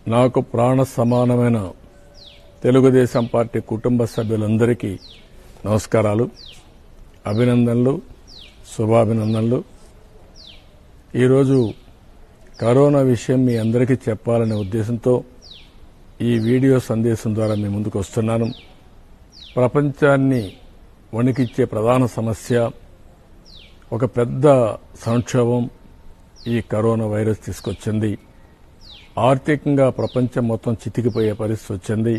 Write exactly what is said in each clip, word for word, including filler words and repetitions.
నాకు ప్రాణ సమానమైన తెలుగుదేశం పార్టీ కుటుంబ సభ్యులందరికీ నమస్కారాలు, అభినందనలు, శుభాభినందనలు. ఈరోజు కరోనా విషయం మీ అందరికీ చెప్పాలనే ఉద్దేశంతో ఈ వీడియో సందేశం ద్వారా మీ ముందుకు వస్తున్నాను. ప్రపంచాన్ని వణికిచ్చే ప్రధాన సమస్య, ఒక పెద్ద సంక్షోభం ఈ కరోనా వైరస్ తీసుకొచ్చింది. ఆర్థికంగా ప్రపంచం మొత్తం చితికిపోయే పరిస్థితి వచ్చింది.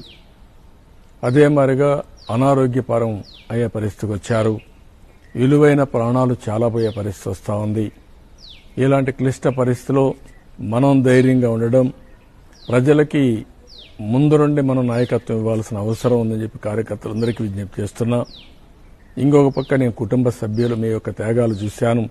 అదే మాదిరిగా అనారోగ్యపరం అయ్యే పరిస్థితికి వచ్చారు. విలువైన ప్రాణాలు చాలా పోయే పరిస్థితి వస్తూ ఉంది. ఇలాంటి క్లిష్ట పరిస్థితిలో మనం ధైర్యంగా ఉండడం, ప్రజలకి ముందు నుండి మనం నాయకత్వం ఇవ్వాల్సిన అవసరం ఉందని చెప్పి కార్యకర్తలందరికీ విజ్ఞప్తి చేస్తున్నా. ఇంకొక పక్క నేను కుటుంబ సభ్యులు మీ యొక్క త్యాగాలు చూశాను.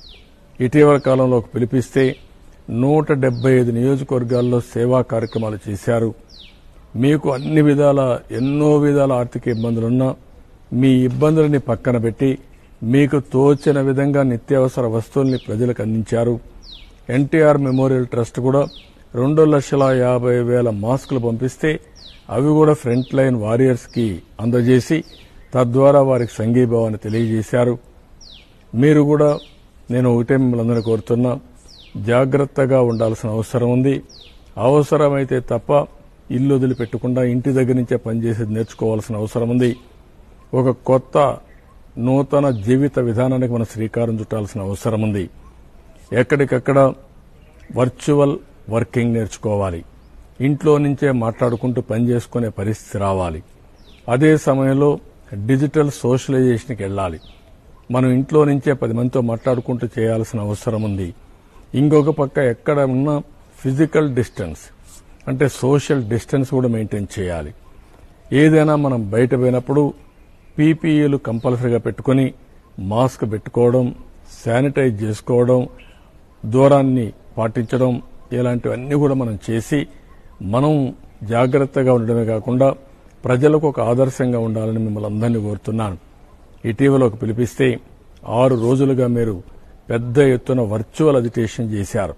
ఇటీవల కాలంలో ఒక పిలిపిస్తే నూట డెబ్బై ఐదు నియోజకవర్గాల్లో సేవా కార్యక్రమాలు చేశారు. మీకు అన్ని విధాల ఎన్నో విధాల ఆర్థిక ఇబ్బందులున్నా మీ ఇబ్బందులని పక్కన పెట్టి మీకు తోచిన విధంగా నిత్యావసర వస్తువుల్ని ప్రజలకు అందించారు. ఎన్టీఆర్ మెమోరియల్ ట్రస్ట్ కూడా రెండు లక్షల యాభై వేల మాస్కులు పంపిస్తే అవి కూడా ఫ్రంట్ లైన్ వారియర్స్ కి అందజేసి తద్వారా వారికి సంఘీభావాన్ని తెలియజేశారు. మీరు కూడా నేను ఒకటే మిమ్మల్ని అందరూ కోరుతున్నా, జాగ్రత్తగా ఉండాల్సిన అవసరం ఉంది. అవసరమైతే తప్ప ఇల్లు వదిలిపెట్టకుండా ఇంటి దగ్గర నుంచే పనిచేసేది నేర్చుకోవాల్సిన అవసరం ఉంది. ఒక కొత్త నూతన జీవిత విధానానికి మనం శ్రీకారం చుట్టాల్సిన అవసరం ఉంది. ఎక్కడికక్కడ వర్చువల్ వర్కింగ్ నేర్చుకోవాలి. ఇంట్లో నుంచే మాట్లాడుకుంటూ పనిచేసుకునే పరిస్థితి రావాలి. అదే సమయంలో డిజిటల్ సోషలైజేషన్కి వెళ్లాలి. మనం ఇంట్లో నుంచే పది మందితో మాట్లాడుకుంటూ చేయాల్సిన అవసరం ఉంది. ఇంకొక పక్క ఎక్కడ ఉన్నా ఫిజికల్ డిస్టెన్స్ అంటే సోషల్ డిస్టెన్స్ కూడా మెయింటైన్ చేయాలి. ఏదైనా మనం బయట పోయినప్పుడు పీపీఈలు కంపల్సరీగా పెట్టుకుని మాస్క్ పెట్టుకోవడం, శానిటైజ్ చేసుకోవడం, దూరాన్ని పాటించడం, ఇలాంటివన్నీ కూడా మనం చేసి మనం జాగ్రత్తగా ఉండడమే కాకుండా ప్రజలకు ఒక ఆదర్శంగా ఉండాలని మిమ్మల్ని అందరినీ కోరుతున్నాను. ఇటీవల ఒక పిలిపిస్తే ఆరు రోజులుగా మీరు పెద్ద ఎత్తున వర్చువల్ అజిటేషన్ చేశారు.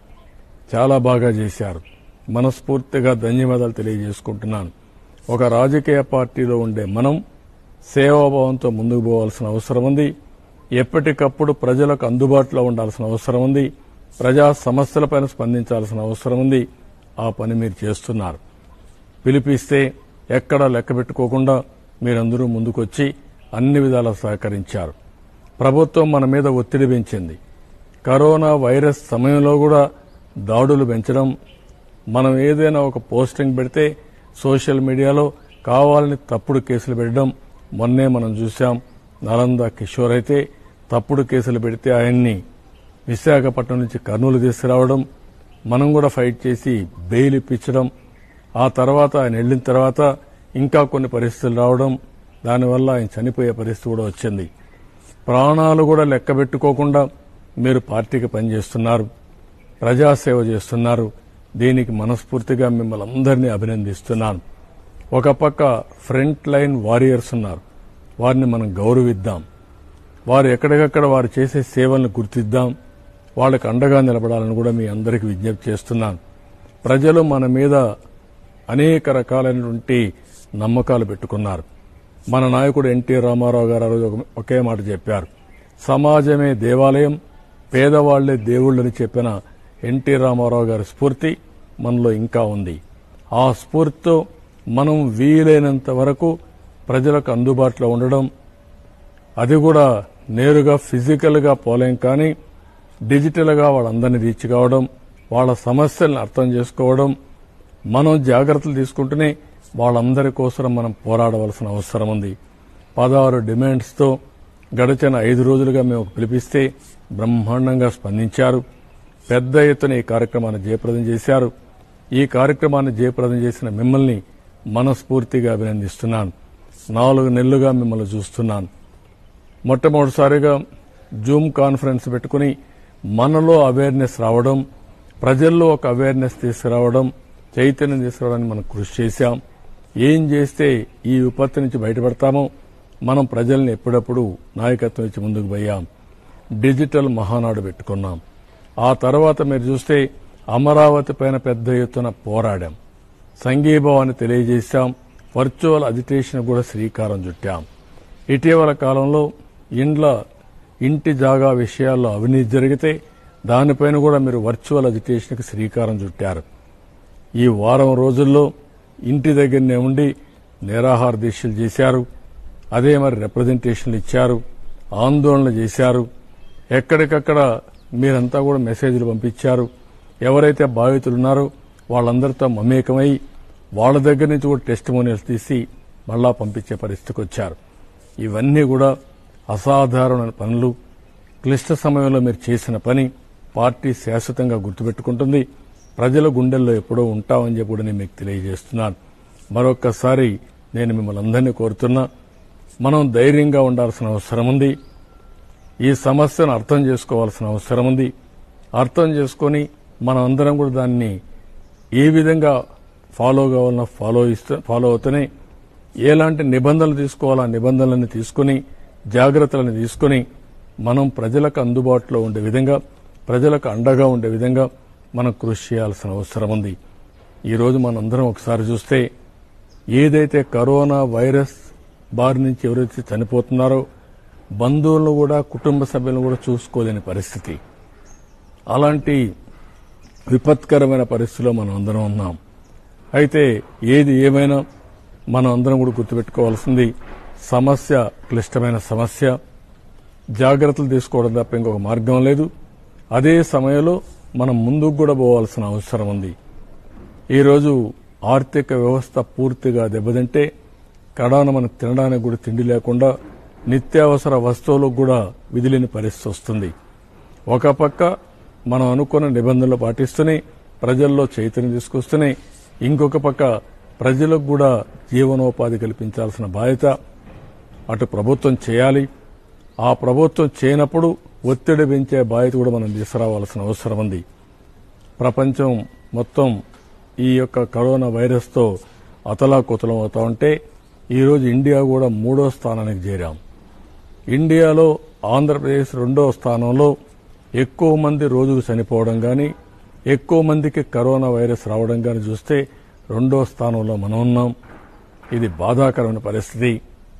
చాలా బాగా చేశారు. మనస్ఫూర్తిగా ధన్యవాదాలు తెలియజేసుకుంటున్నాను. ఒక రాజకీయ పార్టీలో ఉండే మనం సేవాభావంతో ముందుకు పోవాల్సిన అవసరం ఉంది. ఎప్పటికప్పుడు ప్రజలకు అందుబాటులో ఉండాల్సిన అవసరం ఉంది. ప్రజా సమస్యలపైన స్పందించాల్సిన అవసరం ఉంది. ఆ పని మీరు చేస్తున్నారు. పిలిపిస్తే ఎక్కడా లెక్క పెట్టుకోకుండా మీరందరూ ముందుకొచ్చి అన్ని విధాలా సహకరించారు. ప్రభుత్వం మన మీద ఒత్తిడి పెంచింది. కరోనా వైరస్ సమయంలో కూడా దాడులు పెంచడం, మనం ఏదైనా ఒక పోస్టింగ్ పెడితే సోషల్ మీడియాలో కావాలని తప్పుడు కేసులు పెట్టడం మొన్నే మనం చూశాం. నలంద కిషోర్ అయితే తప్పుడు కేసులు పెడితే ఆయన్ని విశాఖపట్నం నుంచి కర్నూలు తీసుకురావడం, మనం కూడా ఫైట్ చేసి బెయిల్ ఇప్పించడం, ఆ తర్వాత ఆయన వెళ్లిన తర్వాత ఇంకా కొన్ని పరిస్థితులు రావడం, దానివల్ల ఆయన చనిపోయే పరిస్థితి కూడా వచ్చింది. ప్రాణాలు కూడా లెక్క పెట్టుకోకుండా మీరు పార్టీకి పనిచేస్తున్నారు, ప్రజాసేవ చేస్తున్నారు. దీనికి మనస్ఫూర్తిగా మిమ్మల్ని అందరినీ అభినందిస్తున్నాను. ఒక పక్క ఫ్రంట్ లైన్ వారియర్స్ ఉన్నారు, వారిని మనం గౌరవిద్దాం. వారు ఎక్కడికక్కడ వారు చేసే సేవలను గుర్తిద్దాం. వాళ్ళకు అండగా నిలబడాలని కూడా మీ అందరికీ విజ్ఞప్తి చేస్తున్నాను. ప్రజలు మన మీద అనేక రకాలైనటువంటి నమ్మకాలు పెట్టుకున్నారు. మన నాయకుడు ఎన్టీ రామారావు గారు ఆ రోజు ఒకే మాట చెప్పారు, సమాజమే దేవాలయం, పేదవాళ్లే దేవుళ్ళని చెప్పిన ఎన్టీ రామారావు గారి స్ఫూర్తి మనలో ఇంకా ఉంది. ఆ స్ఫూర్తితో మనం వీలైనంత వరకు ప్రజలకు అందుబాటులో ఉండడం, అది కూడా నేరుగా ఫిజికల్ గా పోలేం కానీ డిజిటల్ గా వాళ్ళందరినీ రీచ్ కావడం, వాళ్ళ సమస్యలను అర్థం చేసుకోవడం, మనం జాగ్రత్తలు తీసుకుంటూనే వాళ్ళందరి కోసం మనం పోరాడవలసిన అవసరం ఉంది. పదహారు డిమాండ్స్ తో గడిచిన ఐదు రోజులుగా మేము పిలిపిస్తే బ్రహ్మాండంగా స్పందించారు. పెద్ద ఎత్తున ఈ కార్యక్రమాన్ని జయప్రదం చేశారు. ఈ కార్యక్రమాన్ని జయప్రదం చేసిన మిమ్మల్ని మనస్ఫూర్తిగా అభినందిస్తున్నాను. నాలుగు నెలలుగా మిమ్మల్ని చూస్తున్నాను. మొట్టమొదటిసారిగా జూమ్ కాన్ఫరెన్స్ పెట్టుకుని మనలో అవేర్నెస్ రావడం, ప్రజల్లో ఒక అవేర్నెస్ తీసుకురావడం, చైతన్యం తీసుకురావడానికి మనం కృషి చేశాం. ఏం చేస్తే ఈ విపత్తు నుంచి బయటపడతామో మనం ప్రజల్ని ఎప్పుడప్పుడు నాయకత్వం ఇచ్చి ముందుకు పోయాం. డిజిటల్ మహానాడు పెట్టుకున్నాం. ఆ తర్వాత మీరు చూస్తే అమరావతి పైన పెద్ద ఎత్తున పోరాడాం, సంఘీభావాన్ని తెలియజేశాం, వర్చువల్ అజిటేషన్ కూడా శ్రీకారం చుట్టాం. ఇటీవల కాలంలో ఇండ్ల ఇంటి జాగా విషయాల్లో అవినీతి జరిగితే దానిపైన కూడా మీరు వర్చువల్ అజిటేషన్కి శ్రీకారం చుట్టారు. ఈ వారం రోజుల్లో ఇంటి దగ్గరనే ఉండి నిరాహార దీక్షలు చేశారు. అదే మరి రిప్రజెంటేషన్లు ఇచ్చారు, ఆందోళన చేశారు. ఎక్కడికక్కడ మీరంతా కూడా మెసేజ్లు పంపించారు. ఎవరైతే బాధితులున్నారో వాళ్ళందరితో మమేకమై వాళ్ళ దగ్గర నుంచి కూడా టెస్టిమోనియల్స్ తీసి మళ్లా పంపించే పరిస్థితికి వచ్చారు. ఇవన్నీ కూడా అసాధారణమైన పనులు. క్లిష్ట సమయంలో మీరు చేసిన పని పార్టీ శాశ్వతంగా గుర్తుపెట్టుకుంటుంది. ప్రజల గుండెల్లో ఎప్పుడో ఉంటామని చెప్పి కూడా నేను మీకు తెలియజేస్తున్నాను. మరొక్కసారి నేను మిమ్మల్ని అందరినీ కోరుతున్నా, మనం ధైర్యంగా ఉండాల్సిన అవసరం ఉంది. ఈ సమస్యను అర్థం చేసుకోవాల్సిన అవసరం ఉంది. అర్థం చేసుకుని మనం అందరం కూడా దాన్ని ఏ విధంగా ఫాలో కావాలన్నా ఫాలో ఇస్తూ ఫాలో అవుతూనే ఎలాంటి నిబంధనలు తీసుకోవాలా నిబంధనలను తీసుకుని జాగ్రత్తలను తీసుకుని మనం ప్రజలకు అందుబాటులో ఉండే విధంగా, ప్రజలకు అండగా ఉండే విధంగా మనం కృషి చేయాల్సిన అవసరం ఉంది. ఈరోజు మనందరం ఒకసారి చూస్తే ఏదైతే కరోనా వైరస్ బారి నుంచి ఎవరైతే చనిపోతున్నారో బంధువులను కూడా కుటుంబ సభ్యులను కూడా చూసుకోలేని పరిస్థితి. అలాంటి విపత్కరమైన పరిస్థితిలో మనం అందరం ఉన్నాం. అయితే ఏది ఏమైనా మనం అందరం కూడా గుర్తుపెట్టుకోవాల్సింది, సమస్య క్లిష్టమైన సమస్య, జాగ్రత్తలు తీసుకోవడం తప్ప ఇంకొక మార్గం లేదు. అదే సమయంలో మనం ముందుకు కూడా పోవాల్సిన అవసరం ఉంది. ఈరోజు ఆర్థిక వ్యవస్థ పూర్తిగా దెబ్బతింటే కడాన మనకు తినడానికి కూడా తిండి లేకుండా నిత్యావసర వస్తువులకు కూడా విధిలేని పరిస్థితి వస్తుంది. ఒక పక్క మనం అనుకున్న నిబంధనలు పాటిస్తూనే ప్రజల్లో చైతన్యం తీసుకొస్తూనే ఇంకొక పక్క ప్రజలకు కూడా జీవనోపాధి కల్పించాల్సిన బాధ్యత అటు ప్రభుత్వం చేయాలి. ఆ ప్రభుత్వం చేయనప్పుడు ఒత్తిడి పెంచే బాధ్యత కూడా మనం తీసుకురావాల్సిన అవసరం ఉంది. ప్రపంచం మొత్తం ఈ యొక్క కరోనా వైరస్తో అతలాకుతలం అవుతా ఉంటే ఈరోజు ఇండియా కూడా మూడో స్థానానికి చేరాం. ఇండియాలో ఆంధ్రప్రదేశ్ రెండో స్థానంలో ఎక్కువ మంది రోజుకు చనిపోవడం కానీ, ఎక్కువ మందికి కరోనా వైరస్ రావడం కానీ చూస్తే రెండో స్థానంలో మనం ఉన్నాం. ఇది బాధాకరమైన పరిస్థితి.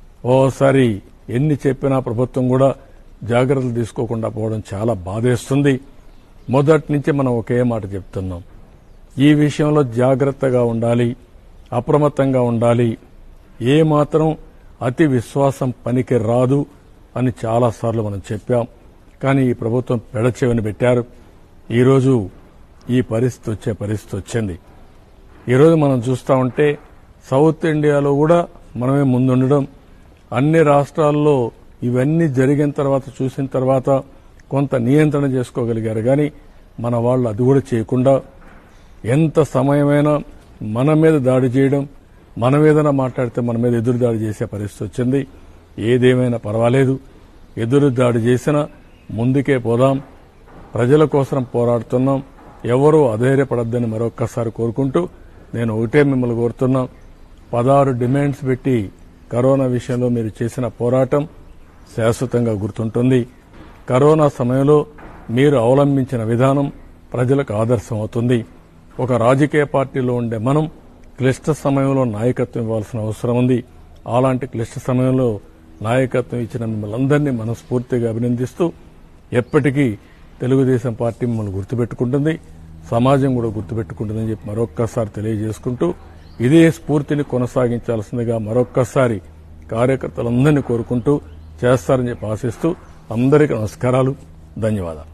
ఓసారి ఎన్ని చెప్పినా ప్రభుత్వం కూడా జాగ్రత్తలు తీసుకోకుండా పోవడం చాలా బాధేస్తుంది. మొదటి నుంచి మనం ఒకే మాట చెప్తున్నాం, ఈ విషయంలో జాగ్రత్తగా ఉండాలి, అప్రమత్తంగా ఉండాలి. ఏ మాత్రం అతి విశ్వాసం పనికి రాదు అని చాలాసార్లు మనం చెప్పాం. కానీ ఈ ప్రభుత్వం పెడచెవిని పెట్టారు. ఈరోజు ఈ పరిస్థితి వచ్చే పరిస్థితి వచ్చింది. ఈరోజు మనం చూస్తా ఉంటే సౌత్ ఇండియాలో కూడా మనమే ముందుండడం, అన్ని రాష్ట్రాల్లో ఇవన్నీ జరిగిన తర్వాత చూసిన తర్వాత కొంత నియంత్రణ చేసుకోగలిగారు. కానీ మన వాళ్ళు అది కూడా చేయకుండా ఎంత సమయమైనా మన మీద దాడి చేయడం, మన మీదన మాట్లాడితే మన మీద ఎదురు దాడి చేసే పరిస్థితి వచ్చింది. ఏదేమైనా పర్వాలేదు, ఎదురు దాడి చేసినా ముందుకే పోదాం. ప్రజల కోసం పోరాడుతున్నాం. ఎవరూ అధైర్యపడద్దని మరొక్కసారి కోరుకుంటూ నేను ఒకటే మిమ్మల్ని కోరుతున్నా, పదహారు డిమాండ్స్ పెట్టి కరోనా విషయంలో మీరు చేసిన పోరాటం శాశ్వతంగా గుర్తుంటుంది. కరోనా సమయంలో మీరు అవలంబించిన విధానం ప్రజలకు ఆదర్శం అవుతుంది. ఒక రాజకీయ పార్టీలో ఉండే మనం క్లిష్ట సమయంలో నాయకత్వం ఇవ్వాల్సిన అవసరం ఉంది. అలాంటి క్లిష్ట సమయంలో నాయకత్వం ఇచ్చిన మిమ్మల్ని అందరినీ మనస్ఫూర్తిగా అభినందిస్తూ, ఎప్పటికీ తెలుగుదేశం పార్టీ మిమ్మల్ని గుర్తుపెట్టుకుంటుంది, సమాజం కూడా గుర్తుపెట్టుకుంటుందని చెప్పి మరొక్కసారి తెలియజేసుకుంటూ ఇదే స్ఫూర్తిని కొనసాగించాల్సిందిగా మరొక్కసారి కార్యకర్తలందరినీ కోరుకుంటూ చేస్తారని చెప్పి ఆశిస్తూ అందరికీ నమస్కారాలు, ధన్యవాదాలు.